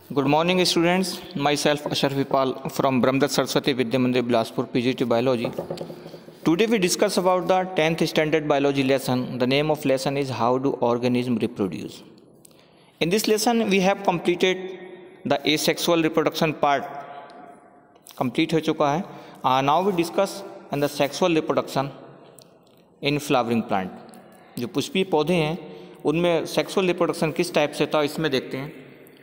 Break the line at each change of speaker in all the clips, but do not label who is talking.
Good morning, students. Myself Ashraf Vipal from Brahmdat Saraswati Vidya Mandir Bilaspur, PGT Biology. Today we discuss about the 10th standard biology lesson. The name of lesson is How do organisms reproduce. In this lesson we have completed the asexual reproduction part. Complete हो चुका है. Now we discuss and the sexual reproduction in flowering plant. जो पुष्पीय पौधे हैं उनमें sexual reproduction किस type से था इसमें देखते हैं.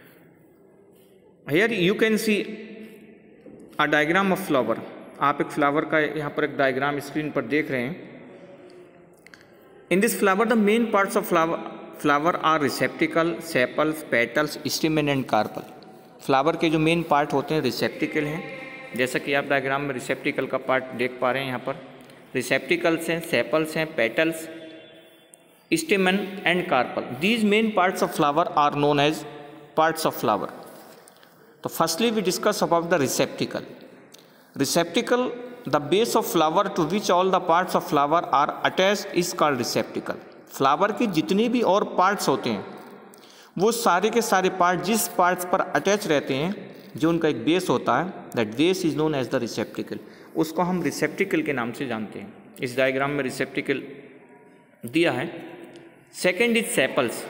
Here you can see a diagram of flower. आप एक फ्लावर का यहाँ पर एक डायग्राम स्क्रीन पर देख रहे हैं. In this flower the main parts of flower are receptacle, sepals, petals, stamen and carpel. Flower के जो मेन पार्ट होते हैं रिसेप्टिकल हैं, जैसा कि आप डायग्राम में रिसेप्टिकल का पार्ट देख पा रहे हैं. यहाँ पर रिसेप्टिकल्स हैं, सेपल्स हैं, petals, stamen and carpel. These main parts of flower are known as parts of flower. तो firstly we discuss about the receptacle. Receptacle the base of flower to which all the parts of flower are attached is called receptacle. Flower के जितने भी और parts होते हैं वो सारे के सारे पार्ट जिस पार्ट्स पर अटैच रहते हैं, जो उनका एक बेस होता है, that base is known as the receptacle. उसको हम रिसेप्टिकल के नाम से जानते हैं. इस डायग्राम में रिसेप्टिकल दिया है. Second is sepals.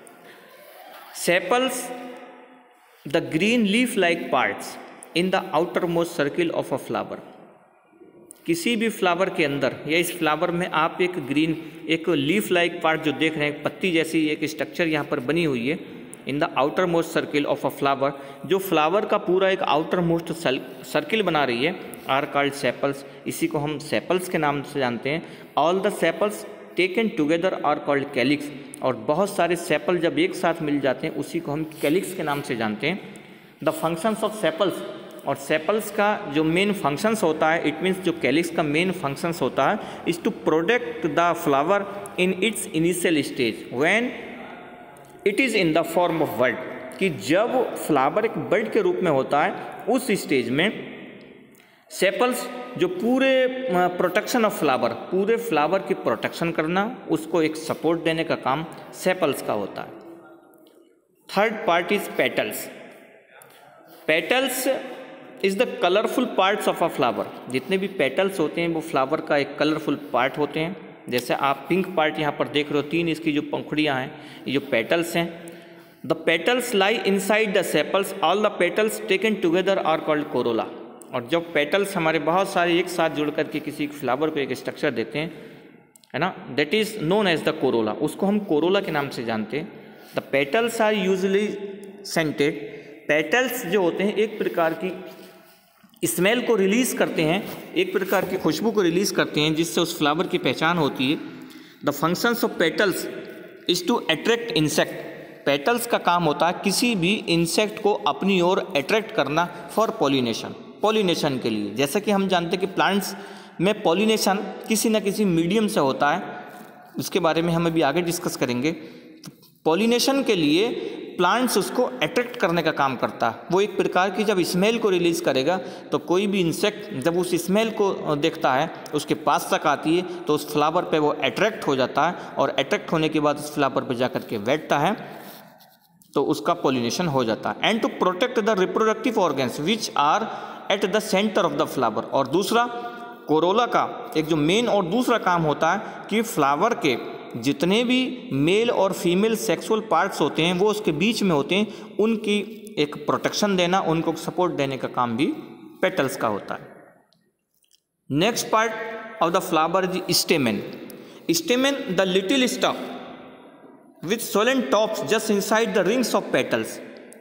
Sepals the green leaf like parts in the outermost circle of a flower. किसी भी फ्लावर के अंदर या इस फ्लावर में आप एक ग्रीन एक लीफ लाइक पार्ट जो देख रहे हैं, पत्ती जैसी एक स्ट्रक्चर यहाँ पर बनी हुई है in the outermost circle of a flower, जो फ्लावर का पूरा एक आउटर मोस्ट सर्किल बना रही है, आर कॉल्ड सेपल्स. इसी को हम सेपल्स के नाम से जानते हैं. All the sepals taken together are called calyx. और बहुत सारे सेपल जब एक साथ मिल जाते हैं उसी को हम कैलिक्स के नाम से जानते हैं. द फंक्शंस ऑफ सेपल्स, और सेपल्स का जो मेन फंक्शंस होता है, इट मीन्स जो कैलिक्स का मेन फंक्शंस होता है, is to protect the flower in its initial stage when it is in the form of bird. कि जब फ्लावर एक बर्ड के रूप में होता है उस स्टेज में सेपल्स जो पूरे प्रोटेक्शन ऑफ फ्लावर, पूरे फ्लावर की प्रोटेक्शन करना, उसको एक सपोर्ट देने का काम सेपल्स का होता है. Third part is petals. Petals is the colourful parts of a flower. जितने भी पेटल्स होते हैं वो फ्लावर का एक कलरफुल पार्ट होते हैं. जैसे आप पिंक पार्ट यहाँ पर देख रहे हो, 3 इसकी जो पंखुड़ियाँ हैं, ये जो पेटल्स हैं. The petals lie inside the sepals. All the petals taken together are called corolla. और जब पेटल्स हमारे बहुत सारे एक साथ जुड़ करके किसी फ्लावर को एक स्ट्रक्चर देते हैं, है ना, that is known as the corolla. उसको हम कोरोला के नाम से जानते हैं. The petals are usually scented. Petals जो होते हैं एक प्रकार की स्मेल को रिलीज करते हैं, एक प्रकार की खुशबू को रिलीज करते हैं, जिससे उस फ्लावर की पहचान होती है. The functions of petals is to attract insect. Petals का काम होता है किसी भी इंसेक्ट को अपनी ओर अट्रैक्ट करना फॉर पॉलिनेशन. पॉलिनेशन के लिए, जैसा कि हम जानते हैं कि प्लांट्स में पॉलिनेशन किसी न किसी मीडियम से होता है, उसके बारे में हम अभी आगे डिस्कस करेंगे. पॉलिनेशन के लिए प्लांट्स उसको अट्रैक्ट करने का काम करता है. वो एक प्रकार की जब स्मेल को रिलीज करेगा तो कोई भी इंसेक्ट जब उस स्मेल को देखता है, उसके पास तक आती है, तो उस फ्लावर पे वो अट्रैक्ट हो जाता है, और अट्रैक्ट होने के बाद उस फ्लावर पे जाकर के बैठता है, तो उसका पॉलिनेशन हो जाता है. And to protect the reproductive organs which are at the centre of the flower. और दूसरा कोरोला का एक जो मेन और दूसरा काम होता है कि फ्लावर के जितने भी मेल और फीमेल सेक्सुअल पार्ट्स होते हैं वो उसके बीच में होते हैं, उनकी एक प्रोटेक्शन देना, उनको सपोर्ट देने का काम भी पेटल्स का होता है. Next part of the flower is stamen. Stamen the little stalk with swollen tops just inside the rings of petals.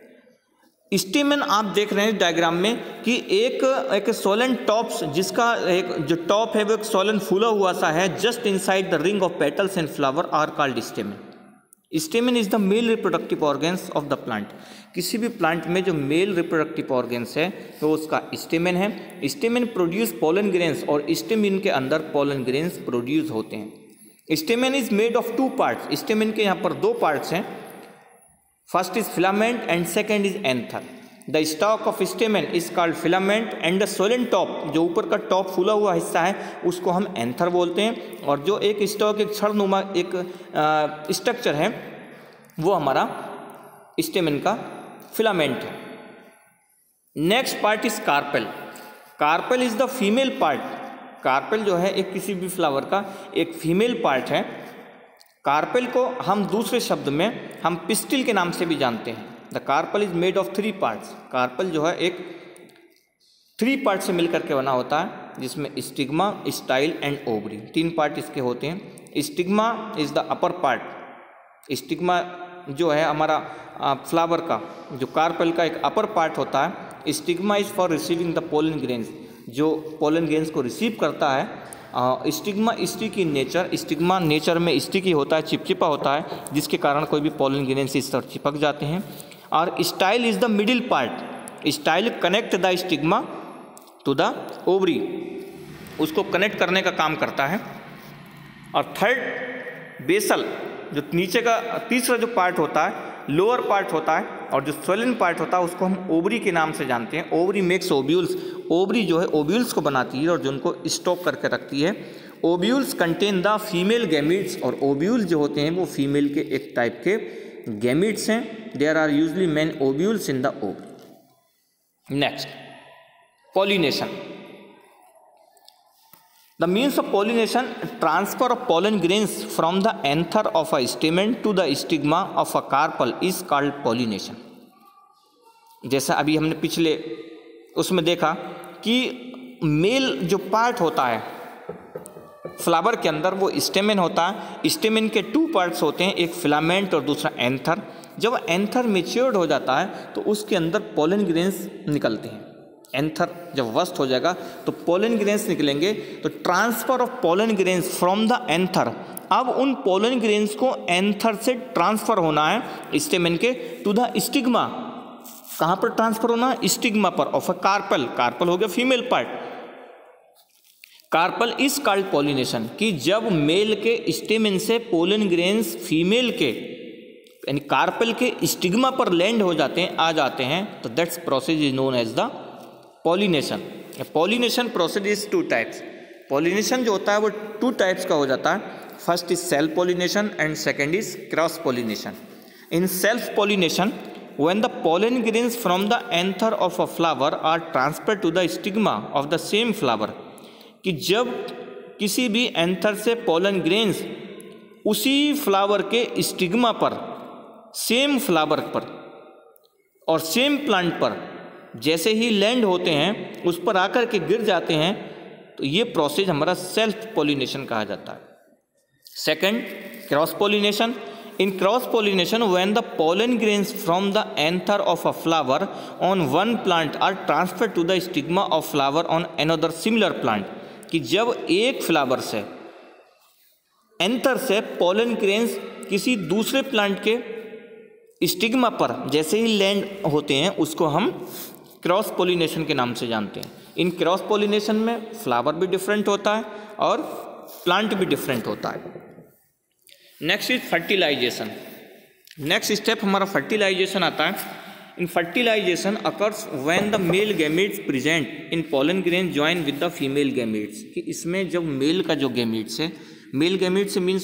Stamen आप देख रहे हैं डायग्राम में कि एक सोलन टॉप्स, जिसका एक जो टॉप है वो एक सोलन फूला हुआ सा है, just inside the ring of petals and flower are called stamen. Stamen is the male reproductive organs of the plant. किसी भी प्लांट में जो मेल रिप्रोडक्टिव ऑर्गन्स है तो उसका स्टेमेन है. स्टेमेन प्रोड्यूस पोलन ग्रेन्स, और स्टेमेन के अंदर पोलन ग्रेन्स प्रोड्यूस होते हैं. Stamen is made of 2 parts. Stamen के यहाँ पर 2 पार्ट्स हैं. First is filament and second is anther. The stalk of stamen is called filament and the swollen top, जो ऊपर का टॉप फूला हुआ हिस्सा है उसको हम एंथर बोलते हैं. और जो एक स्टॉक, एक छड़नुमा एक स्ट्रक्चर है, वो हमारा स्टेमेन का फिलामेंट है। Next part is carpel. Carpel is the female part. Carpel जो है एक किसी भी फ्लावर का एक फीमेल पार्ट है। कार्पेल को हम दूसरे शब्द में हम पिस्टिल के नाम से भी जानते हैं। The carpel is made of 3 parts. Carpel जो है एक 3 पार्ट से मिलकर के बना होता है, जिसमें stigma, style and ovary 3 part इसके होते हैं। Stigma is the upper part. Stigma जो है हमारा फ्लावर का, जो कार्पेल का एक अपर पार्ट होता है। Stigma is for receiving the pollen grains, जो पोलन ग्रेन्स को रिसीव करता है। Stigma sticky nature, stigma nature में स्टिकी होता है, चिपचिपा होता है, जिसके कारण कोई भी पोलन ग्रेन्स इस तरह चिपक जाते हैं। और style is the middle part. Style connect the stigma to the ovary, उसको कनेक्ट करने का काम करता है। और थर्ड बेसल, जो नीचे का तीसरा जो पार्ट होता है, लोअर पार्ट होता है, और जो स्वेलन पार्ट होता है उसको हम ओवरी के नाम से जानते हैं। Ovary makes ovules. ओवरी जो है ओव्यूल्स को बनाती है और जो उनको स्टॉक करके रखती है। Ovules contain the female gametes, और ओव्यूल्स जो होते हैं वो फीमेल के एक टाइप के गैमीट्स हैं। There are usually main ovules in the ovary. Next, pollination. The means of pollination, transfer of pollen grains from the anther of a stamen to the stigma of a carpel is called pollination. जैसा अभी हमने पिछले उसमें देखा कि mail जो part होता है फ्लावर के अंदर वो स्टेमेन होता है। स्टेमेन के 2 पार्ट्स होते हैं, एक फिलामेंट और दूसरा एंथर। जब एंथर मैच्योर्ड हो जाता है तो उसके अंदर पोलन ग्रेन्स निकलते हैं। एंथर जब वस्ट हो जाएगा तो पोलन ग्रेन्स निकलेंगे। तो transfer of pollen grains from the anther, अब उन पोलन ग्रेन्स को एंथर से ट्रांसफर होना है स्टेमेन के टू द स्टिग्मा। कहाँ पर ट्रांसफर होना? स्टिग्मा पर ऑफ अ कार्पल। कार्पल हो गया female part. Carpel is called pollination, कि जब मेल के स्टेमेन से पोलन ग्रेन्स फीमेल के यानी कार्पल के स्टिग्मा पर लैंड हो जाते हैं, आ जाते हैं, तो that's process is known as the pollination. Pollination process is 2 types. Pollination जो होता है वो 2 टाइप्स का हो जाता है। First is self pollination and second is cross pollination. In self pollination, when the pollen grains from the anther of a flower are transferred to the stigma of the same flower, कि जब किसी भी anther से pollen grains उसी flower के stigma पर, same flower पर और सेम प्लांट पर जैसे ही लैंड होते हैं उस पर आकर के गिर जाते हैं, तो ये प्रोसेस हमारा सेल्फ पॉलिनेशन कहा जाता है। Second, cross pollination. In cross pollination, when the pollen grains from the anther of a flower on one plant are transferred to the stigma of flower on another similar plant, कि जब एक flower से anther से pollen grains किसी दूसरे plant के stigma पर जैसे ही लैंड होते हैं उसको हम क्रॉस पोलिनेशन के नाम से जानते हैं। इन क्रॉस पोलिनेशन में फ्लावर भी डिफरेंट होता है और प्लांट भी डिफरेंट होता है। Next is fertilisation. Next step हमारा फर्टिलाइजेशन आता है। In fertilisation occurs when the male gametes present in pollen grain join with the female gametes, कि इसमें जब मेल का जो गैमेट्स है, male gametes means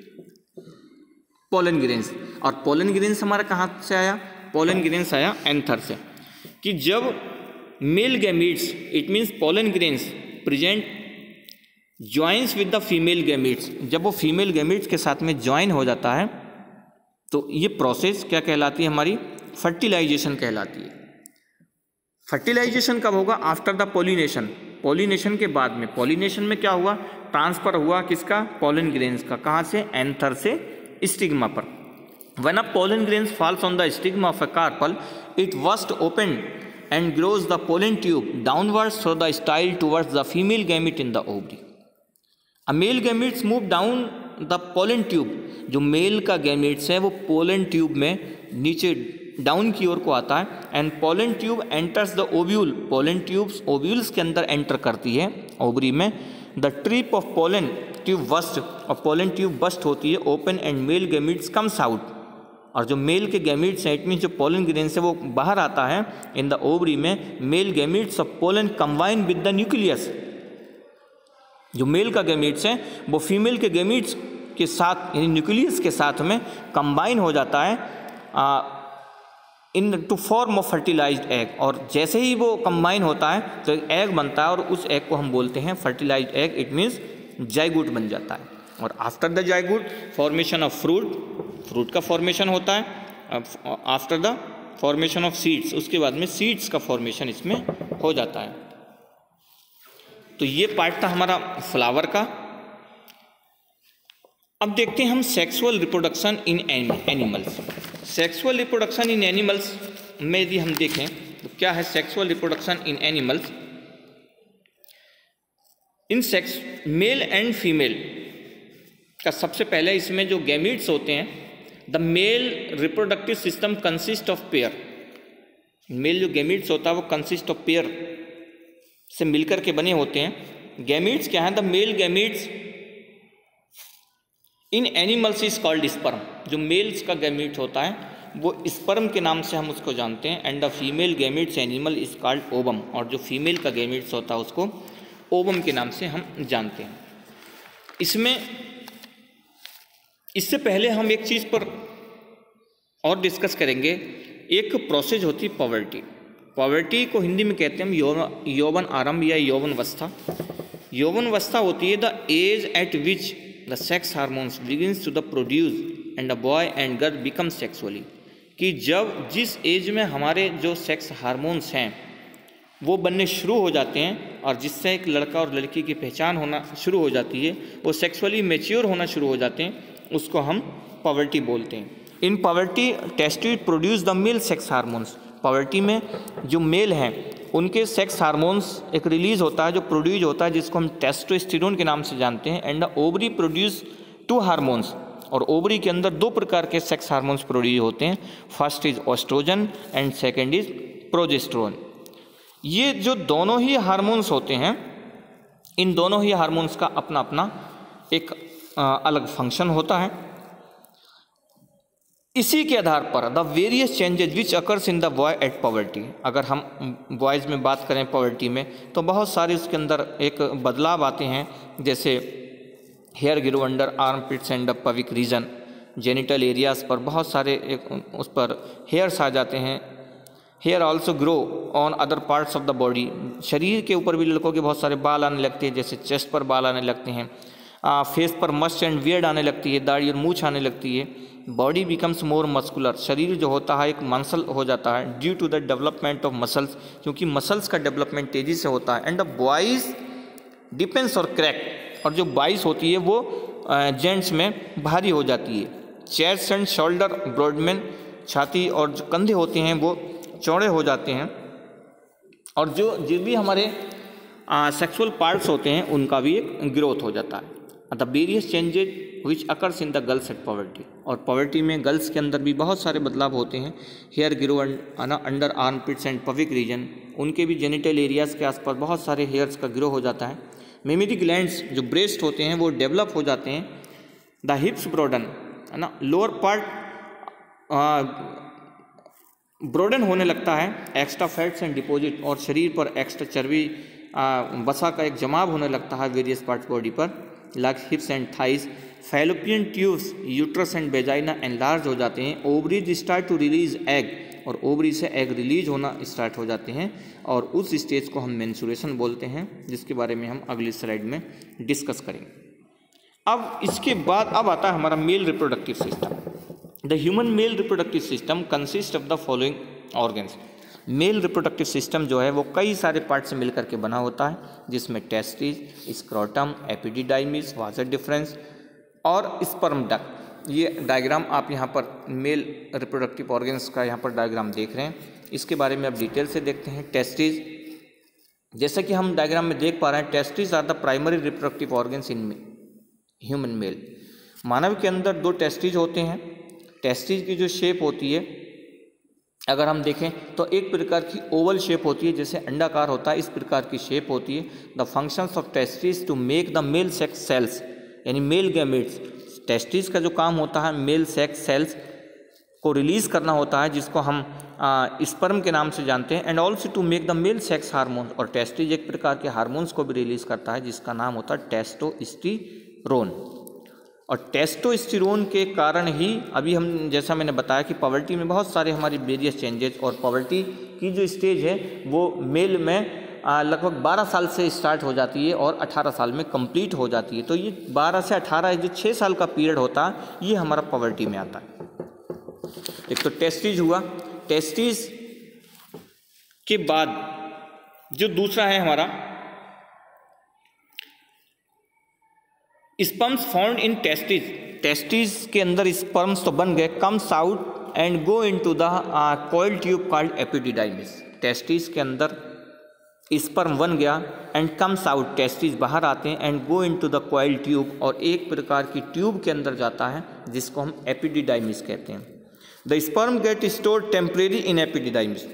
pollen grains, और पोलन ग्रेन्स हमारा कहाँ से आया? पोलन ग्रेन्स आया एंथर से। कि जब male gametes, it means pollen grains present joins with the female gametes, जब वो फीमेल गैमेट्स के साथ में ज्वाइन हो जाता है तो ये प्रोसेस क्या कहलाती है? हमारी फर्टिलाइजेशन कहलाती है। फर्टिलाइजेशन कब होगा? After the pollination. पॉलिनेशन के बाद में। पॉलिनेशन में क्या हुआ? ट्रांसफर हुआ किसका? पोलन ग्रेन्स का। कहाँ से? एंथर से स्टिग्मा पर। When a pollen grains falls on the stigma of a carpel, it burst open and grows the pollen tube downwards through the style towards the female gamete in the ovary. A male gametes move down the pollen tube, जो male का gametes है वो pollen tube में नीचे down की ओर को आता है। And pollen tube enters the ovule, pollen tubes ovules के अंदर एंटर करती है ओवरी में। The trip of pollen tube burst, और पोलन ट्यूब बस्ट होती है open and male gametes comes out, और जो मेल के गैमेट्स हैं, इट मीन्स जो पोलन ग्रेन्स है वो बाहर आता है इन द ओवरी में। Male gametes of pollen combine with the nucleus, जो मेल का गैमेट्स है वो फीमेल के गैमेट्स के साथ यानी न्यूक्लियस के साथ में कंबाइन हो जाता है into form of fertilised egg, और जैसे ही वो कंबाइन होता है तो एक एग बनता है और उस एग को हम बोलते हैं fertilised egg, it means zygote बन जाता है। और after the zygote formation of fruit, fruit का फॉर्मेशन होता है। After the formation of seeds, उसके बाद में सीड्स का फॉर्मेशन इसमें हो जाता है। तो ये पार्ट था हमारा फ्लावर का। अब देखते हैं हम sexual reproduction in animals. Sexual reproduction in animals में यदि हम देखें तो क्या है sexual reproduction in animals. In sex male and female का सबसे पहले इसमें जो गैमीट्स होते हैं, the male reproductive system consist of pair. Male जो गैमीट्स होता है वो कंसिस्ट ऑफ पेयर से मिलकर के बने होते हैं। गैमीट्स क्या है, the male gametes in animals is called sperm. जो मेल्स का गैमीट होता है वो स्पर्म के नाम से हम उसको जानते हैं। And the female gametes animal is called ovum, और जो फीमेल का गैमीट्स होता है उसको ओवम के नाम से हम जानते हैं। इसमें इससे पहले हम एक चीज़ पर और डिस्कस करेंगे। एक प्रोसेस होती है पॉवर्टी। पॉवर्टी को हिंदी में कहते हैं हम यौवन आरंभ या यौवनवस्था। यौवनवस्था होती है the age at which the sex hormones begins to the produce and a boy and girl become sexually. कि जब जिस एज में हमारे जो सेक्स हार्मोन्स हैं वो बनने शुरू हो जाते हैं और जिससे एक लड़का और लड़की की पहचान होना शुरू हो जाती है, वो सेक्सुअली मैच्योर होना शुरू हो जाते हैं, उसको हम पॉवर्टी बोलते हैं। In puberty testes produce the male sex hormones. Puberty में जो मेल हैं उनके सेक्स हार्मोन्स एक रिलीज होता है जो प्रोड्यूस होता है, जिसको हम टेस्टोस्टेरोन के नाम से जानते हैं। And the ovary produce 2 hormones, और ओवरी के अंदर 2 प्रकार के सेक्स हार्मोन्स प्रोड्यूस होते हैं। First is oestrogen and second is progesterone. ये जो दोनों ही हार्मोन्स होते हैं, इन दोनों ही हार्मोन्स का अपना अपना एक अलग फंक्शन होता है। इसी के आधार पर the various changes which occurs in the boy at puberty. अगर हम बॉयज़ में बात करें पॉवर्टी में तो बहुत सारे उसके अंदर एक बदलाव आते हैं, जैसे hair grow under armpits and the pubic region. Genital areas पर बहुत सारे उस पर हेयर्स आ जाते हैं। Hair also grow on other parts of the body. शरीर के ऊपर भी लड़कों के बहुत सारे बाल आने लगते हैं, जैसे चेस्ट पर बाल आने लगते हैं, फेस पर मस्ट एंड बियर्ड आने लगती है, दाढ़ी और मूछ आने लगती है। Body becomes more muscular. शरीर जो होता है एक मसल हो जाता है due to the development of muscles, क्योंकि मसल्स का डेवलपमेंट तेज़ी से होता है। एंड द बॉयज डिपेंस और क्रैक, और जो बॉयज होती है वो जेंट्स में भारी हो जाती है। चेस्ट एंड शोल्डर ब्रॉडमेन, छाती और जो कंधे होते हैं वो चौड़े हो जाते हैं। और जो भी हमारे सेक्सुअल पार्ट्स होते हैं उनका भी एक ग्रोथ हो जाता है। The various changes which occurs in the girls at puberty. और पॉवर्टी में गर्ल्स के अंदर भी बहुत सारे बदलाव होते हैं। Hair grow under armpits and pubic region, उनके भी जेनिटल एरियाज़ के आसपास बहुत सारे हेयर्स का ग्रो हो जाता है। मेमोरी ग्लैंड्स जो ब्रेस्ट होते हैं वो डेवलप हो जाते हैं। द हिप्स ब्रॉडन, है ना, लोअर पार्ट ब्रॉडन होने लगता है। एक्स्ट्रा फैट्स एंड डिपॉजिट, और शरीर पर एक्स्ट्रा चर्बी वसा का एक जमाव होने लगता है वेरियस पार्ट्स बॉडी पर, like hips and thighs. Fallopian tubes, uterus and vagina enlarge हो जाते हैं। Ovaries start to release egg, और ओवरी से एग रिलीज होना स्टार्ट हो जाते हैं, और उस स्टेज को हम मेंस्ट्रुएशन बोलते हैं, जिसके बारे में हम अगली स्लाइड में डिस्कस करेंगे। अब इसके बाद अब आता है हमारा male reproductive system. The human male reproductive system consist of the following organs. Male reproductive system जो है वो कई सारे पार्ट से मिलकर के बना होता है, जिसमें testis, scrotum, epididymis, vas deferens और स्पर्म डक्ट। ये डायग्राम आप यहाँ पर मेल रिप्रोडक्टिव ऑर्गन्स का यहाँ पर डायग्राम देख रहे हैं। इसके बारे में अब डिटेल से देखते हैं। टेस्टिस, जैसा कि हम डायग्राम में देख पा रहे हैं, testis are the primary reproductive organs in human male. मानव के अंदर 2 टेस्टिस होते हैं। टेस्टिस की जो शेप होती है अगर हम देखें तो एक प्रकार की ओवल शेप होती है, जैसे अंडाकार होता है, इस प्रकार की शेप होती है। The functions of testis to make the male sex cells, यानी मेल गैमेट्स। टेस्टिस का जो काम होता है मेल सेक्स सेल्स को रिलीज़ करना होता है, जिसको हम स्पर्म के नाम से जानते हैं। And also to make the male sex hormone, और टेस्टिस एक प्रकार के हार्मोन्स को भी रिलीज़ करता है जिसका नाम होता है टेस्टोस्टेरोन। और टेस्टोस्टेरोन के कारण ही अभी हम, जैसा मैंने बताया कि पॉवर्टी में बहुत सारे हमारी वेरियस चेंजेस, और पॉवर्टी की जो स्टेज है वो मेल में लगभग 12 साल से स्टार्ट हो जाती है और 18 साल में कंप्लीट हो जाती है। तो ये 12 से 18 जो 6 साल का पीरियड होता है ये हमारा पॉवर्टी में आता है। एक तो टेस्टिज हुआ, टेस्टिज के बाद जो दूसरा है हमारा sperms found in testes. Testes के अंदर स्पर्म्स तो बन गए, comes out and go into the coil tube called epididymis. Testes के अंदर स्पर्म बन गया एंड कम्स आउट, टेस्टिज बाहर आते हैं, and go into the coil tube, और एक प्रकार की ट्यूब के अंदर जाता है जिसको हम एपिडिडाइमिस कहते हैं। The sperm get stored temporary in epididymis,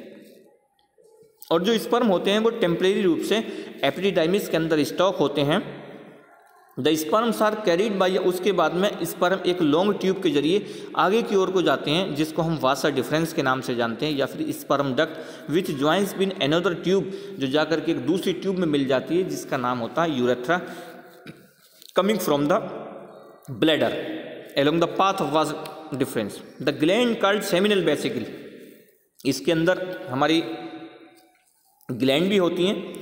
और जो स्पर्म होते हैं वो टेम्परेरी रूप से एपिडिडाइमिस के अंदर स्टॉक होते हैं। The sperms are carried by, उसके बाद में स्पर्म एक लॉन्ग ट्यूब के जरिए आगे की ओर को जाते हैं जिसको हम वासा डिफरेंस के नाम से जानते हैं, या फिर sperm duct which joins been another tube, जो जाकर के एक दूसरी ट्यूब में मिल जाती है जिसका नाम होता है urethra, coming from the bladder along the path of vasa deferens. The gland called seminal vesicle, इसके अंदर हमारी ग्लैंड भी होती हैं।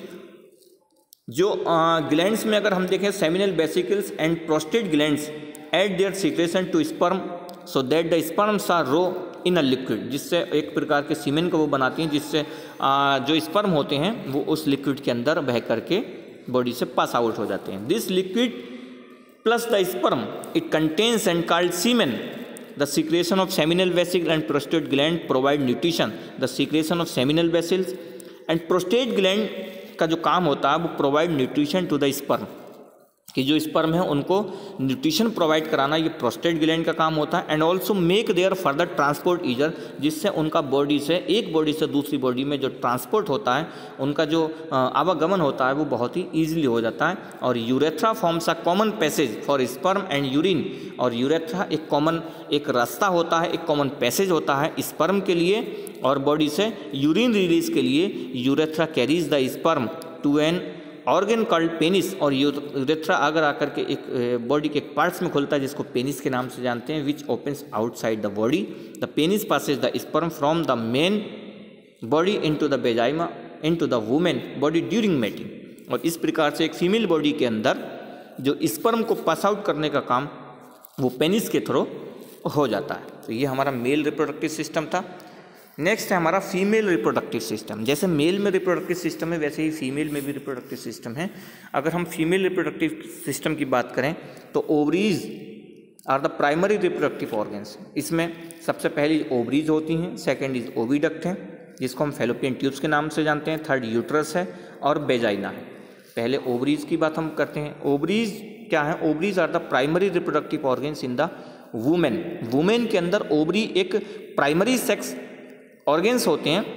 जो ग्लैंड्स में अगर हम देखें seminal vesicles and prostate glands add their secretion to sperm so that the sperms are row in a liquid, जिससे एक प्रकार के सीमेन को वो बनाती हैं जिससे जो स्पर्म होते हैं वो उस लिक्विड के अंदर बह करके बॉडी से पास आउट हो जाते हैं। This liquid plus the sperm it contains and called semen. The secretion of seminal vesicle and prostate gland provide nutrition. The secretion of seminal vessels and prostate gland का जो काम होता है वो provide nutrition to the sperm, कि जो sperm है उनको न्यूट्रिशन प्रोवाइड कराना ये प्रोस्टेट ग्लैंड का काम होता है। And also make their further transport easier, जिससे उनका बॉडी से एक बॉडी से दूसरी बॉडी में जो ट्रांसपोर्ट होता है, उनका जो आवागमन होता है वो बहुत ही ईजिली हो जाता है। और urethra forms a common passage for sperm and urine, और यूरेथ्रा एक कॉमन एक रास्ता होता है, एक कॉमन पैसेज होता है स्पर्म के लिए और बॉडी से यूरिन रिलीज के लिए। Urethra carries the sperm to an organ called penis, और यूरेथ्रा अगर आकर के एक बॉडी के एक पार्ट्स में खुलता है जिसको पेनिस के नाम से जानते हैं, which opens outside the body. The penis passes the sperm from the men body into the vagina into the women body during mating. और इस प्रकार से एक फीमेल बॉडी के अंदर जो स्पर्म को पास आउट करने का काम वो पेनिस के थ्रू हो जाता है। तो ये हमारा मेल रिप्रोडक्टिव सिस्टम था। नेक्स्ट है हमारा फीमेल रिप्रोडक्टिव सिस्टम। जैसे मेल में रिप्रोडक्टिव सिस्टम है वैसे ही फीमेल में भी रिप्रोडक्टिव सिस्टम है। अगर हम फीमेल रिप्रोडक्टिव सिस्टम की बात करें तो ovaries are the primary reproductive organs. इसमें सबसे पहली ओवरीज होती हैं, सेकेंड इज ओविडक्ट है जिसको हम फैलोपियन ट्यूब्स के नाम से जानते हैं, थर्ड यूट्रस है और वेजाइना है। पहले ओवरीज की बात हम करते हैं। ओवरीज क्या है? Ovaries are the primary reproductive organs in the women. Women के अंदर ओवरी एक प्राइमरी सेक्स ऑर्गन्स होते हैं।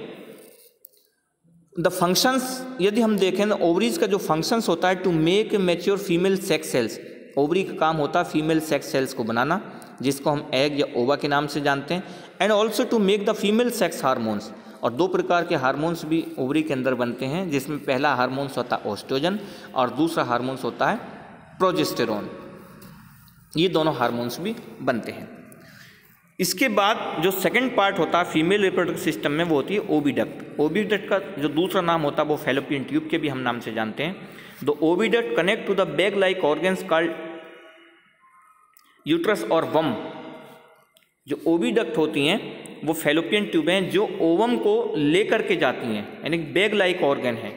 द फंक्शंस यदि हम देखें तो ओवरीज का जो फंक्शंस होता है to make mature female sex cells. Ovary का काम होता है फीमेल सेक्स सेल्स को बनाना जिसको हम एग या ओवा के नाम से जानते हैं। And also to make the female sex hormones. और दो प्रकार के हार्मोन्स भी ओवरी के अंदर बनते हैं जिसमें पहला हार्मोन्स होता है ओस्ट्रोजन और दूसरा हार्मोन्स होता है प्रोजेस्टेरोन। ये दोनों हार्मोन्स भी बनते हैं। इसके बाद जो सेकंड पार्ट होता है फीमेल रिप्रोडक्टिव सिस्टम में वो होती है ओविडक्ट। ओविडक्ट का जो दूसरा नाम होता है वो फैलोपियन ट्यूब के भी हम नाम से जानते हैं। The oviduct connect to the bag like organs called uterus और वम। जो ओविडक्ट होती हैं वो फैलोपियन ट्यूब हैं जो ओवम को लेकर के जाती हैं, यानी बैग लाइक ऑर्गन है।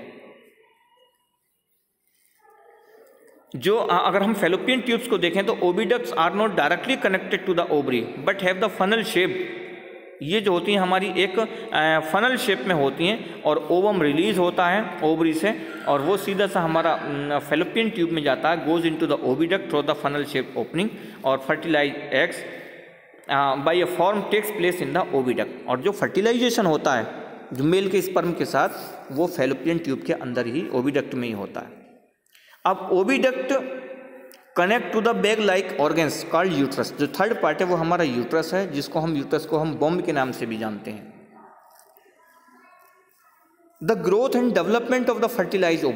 जो अगर हम फैलोपियन ट्यूब्स को देखें तो oviducts are not directly connected to the ovary but have the funnel shape. ये जो होती हैं हमारी एक फनल शेप में होती हैं और ओवम रिलीज होता है ओवरी से और वो सीधा सा हमारा फैलोपियन ट्यूब में जाता है, goes into the oviduct through the funnel shape opening और fertilise eggs by a form takes place in the oviduct. और जो फर्टिलाइजेशन होता है जो मेल के स्पर्म के साथ वो फैलोपियन ट्यूब के अंदर ही ओविडक्ट में ही होता है। अब oviduct connect to the bag like organs called uterus. जो थर्ड पार्ट है वो हमारा यूट्रस है जिसको हम यूट्रस को हम बॉम्ब के नाम से भी जानते हैं। The growth and development of the fertilise ovum.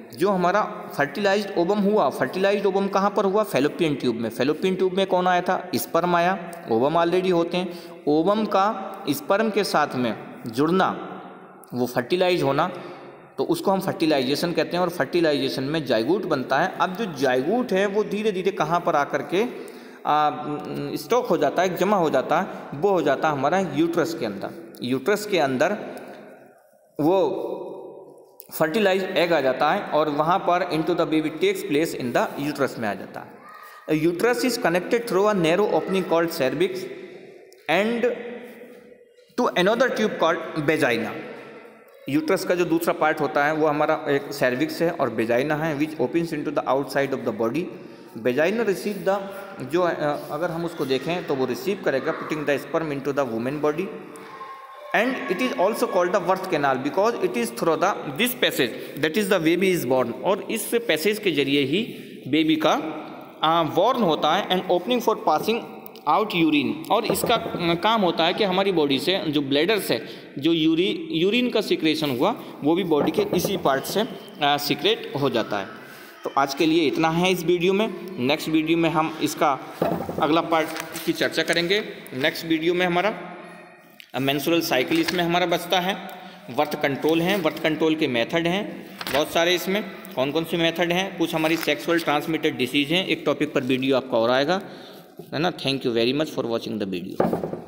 जो हमारा फर्टिलाइज्ड ओवम हुआ, फर्टिलाइज्ड ओवम कहाँ पर हुआ? फैलोपियन ट्यूब में। फैलोपियन ट्यूब में कौन आया था? स्पर्म आया। ओवम ऑलरेडी होते हैं। ओवम का स्पर्म के साथ में जुड़ना, वो फर्टिलाइज होना, तो उसको हम फर्टिलाइजेशन कहते हैं। और फर्टिलाइजेशन में जाइगोट बनता है। अब जो जाइगोट है वो धीरे धीरे कहाँ पर आकर के स्टॉक हो जाता है, जमा हो जाता है, वो हो जाता है हमारा यूट्रस के अंदर। यूट्रस के अंदर वो फर्टिलाइज एग आ जाता है और वहाँ पर into the baby takes place in the uterus में आ जाता है। Uterus is connected through a narrow opening called cervix and to another tube called vagina. Uterus का जो दूसरा पार्ट होता है वो हमारा एक सर्विक्स है और वेजाइना है, which opens into the outside of the body. Vagina receive the, जो अगर हम उसको देखें तो वो रिसीव करेगा putting the sperm into the women body. And it is also called the birth canal because it is through the this passage that is the baby is born. और इस पैसेज के जरिए ही बेबी का born होता है। And opening for passing out urine. और इसका काम होता है कि हमारी बॉडी से जो ब्लैडर्स है, जो यूरिन का सिक्रेशन हुआ वो भी बॉडी के इसी पार्ट से सिक्रेट हो जाता है। तो आज के लिए इतना है इस वीडियो में। नेक्स्ट वीडियो में हम इसका अगला पार्ट की चर्चा करेंगे। नेक्स्ट वीडियो में हमारा मेंस्ट्रुअल साइकिल इसमें हमारा बचता है। बर्थ कंट्रोल हैं, बर्थ कंट्रोल के मेथड हैं बहुत सारे। इसमें कौन कौन से मेथड हैं? कुछ हमारी सेक्सुअल ट्रांसमिटेड डिसीज हैं। एक टॉपिक पर वीडियो आपका और आएगा, है ना। Thank you very much for watching the video.